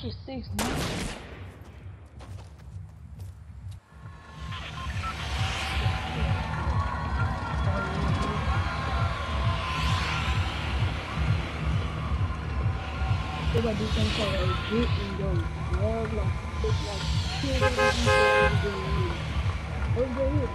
shit 6-9. They about to do some sort of hit and go. Love like kill them and go hit.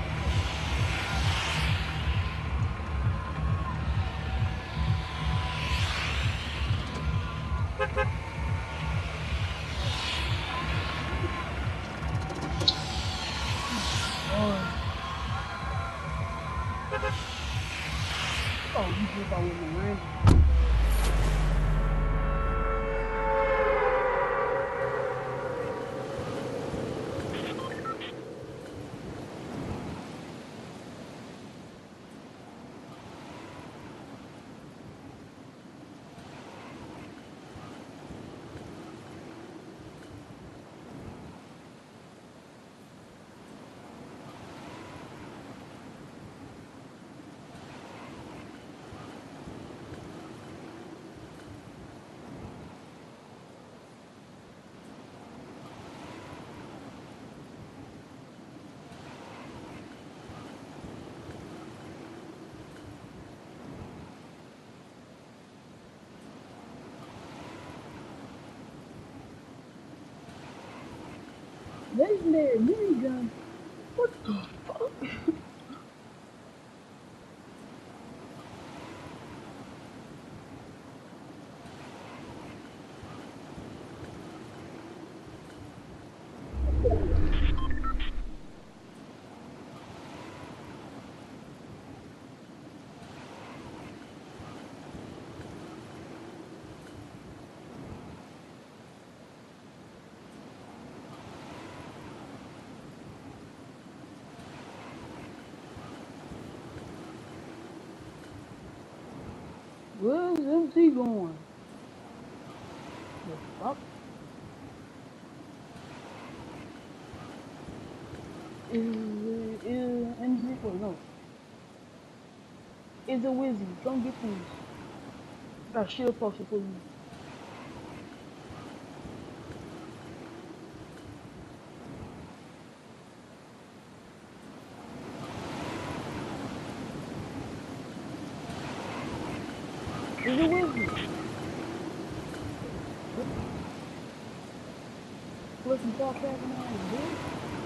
Oh, you just thought we were random. Legendary minigun? What the fuck? Where's MC going? The fuck? Is MC? Wait, no. It's a Wizzy. Come get these. Got a shield poster for you. It's a Wizzy. Listen, talk back and all, dude.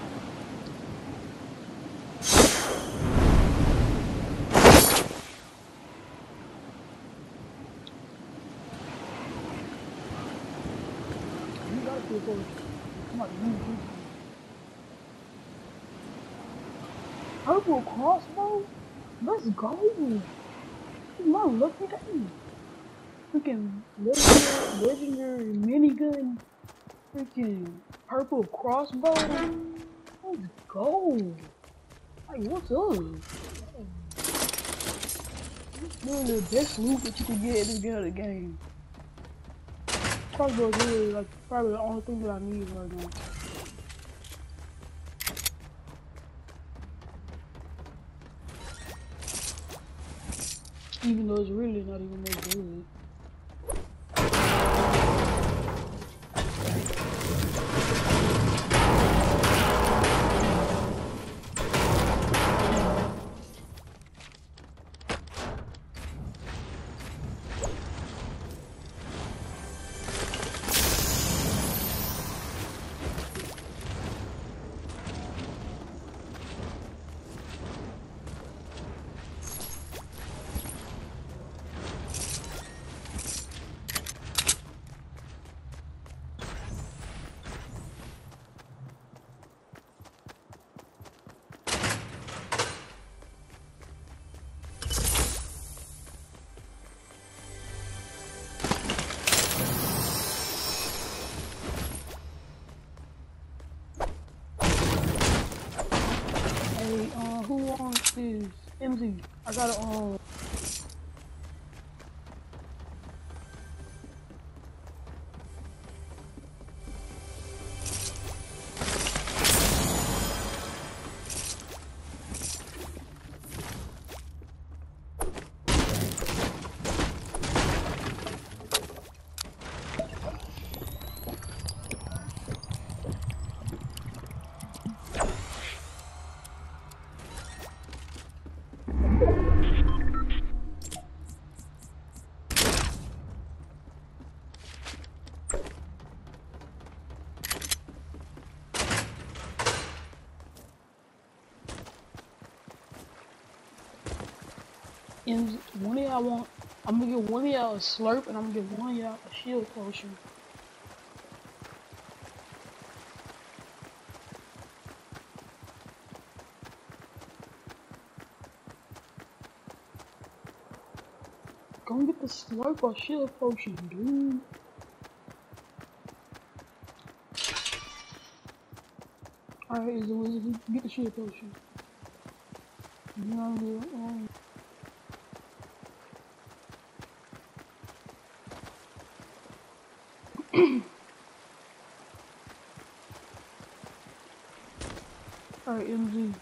You gotta feel forward. Come on, you. Purple crossbow? Let's go. Come on, look at that. Freaking legendary minigun. Freaking purple crossbow. Let's go. Like, what's up? One of the best loot that you can get in this game. Crossbow is really like probably the only thing that I need right now. Even though it's really not even that good. Who wants this? MZ, I gotta, And one of y'all want, I'm gonna get one of y'all a slurp and I'm gonna get one of y'all a shield potion. Go get the slurp or shield potion, dude. Alright, is the wizard, get the shield potion. You know what I'm Alright, MZ.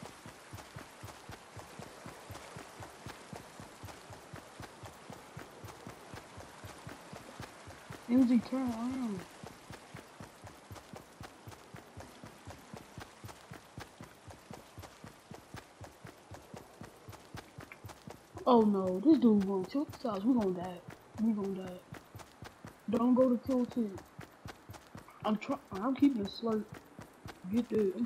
MZ, turn around. Oh no, this dude gonna tilt the house. We gonna die. We gonna die. Don't go to kill 10. I'm keeping the slurp. Get there. I'm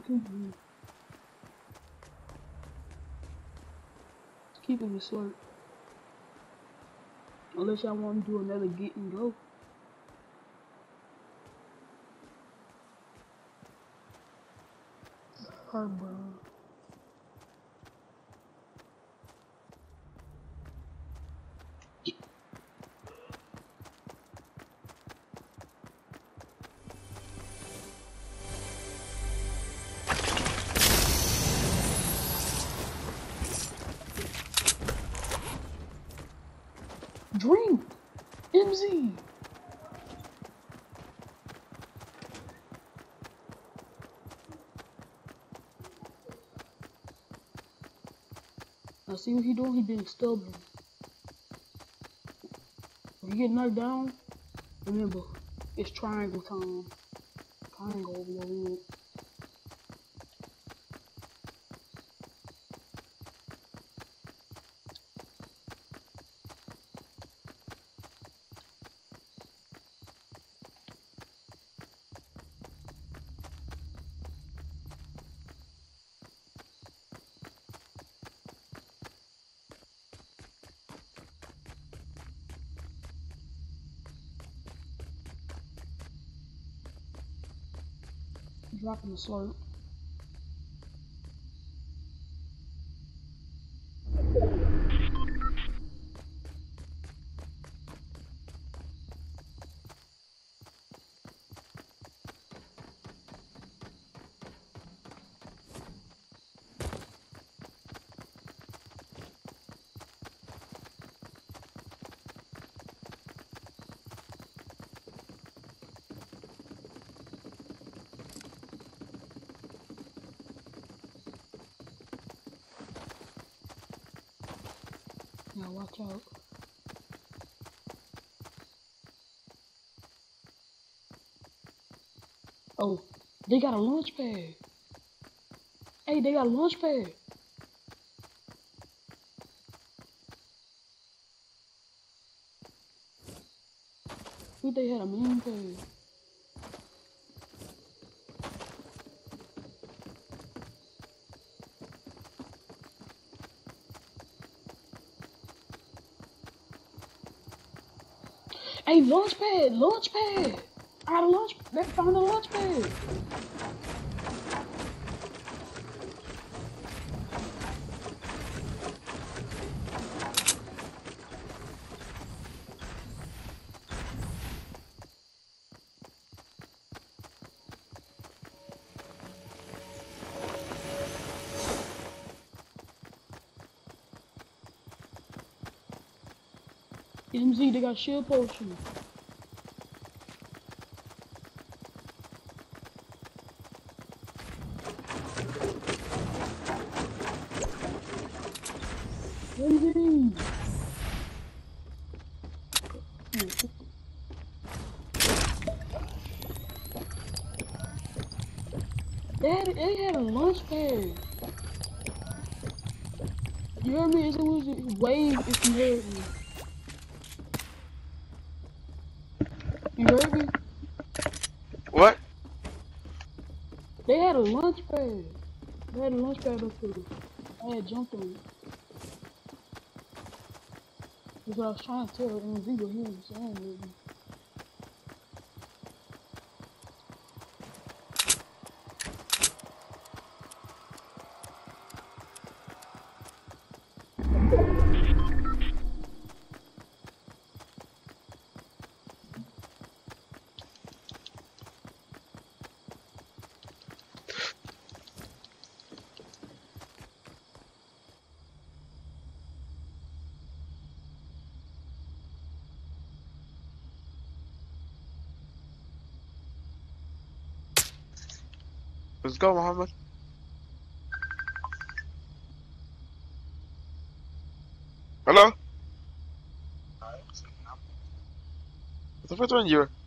keeping the slurp. Unless y'all want to do another get and go. Her bro. Drink! MZ! Now see what he doing? He being stubborn. If you get knocked down, remember, it's triangle time. Triangle over your head. Dropping the slurp. Now watch out. Oh, they got a launch pad. Hey, they got a launch pad. Who they had a main pad? Hey, launch pad, launch pad. I got a launch. They found a launch pad. MZ, they got shield potion. MZ. They had a launch pad. You heard me? It was a wave if you heard me. You heard me? What? They had a launch pad. They had a launch pad up there. I had jumped on it. That's what I was trying to tell in the video. He was saying maybe. Let's go, Muhammad. Hello? What's the first one you?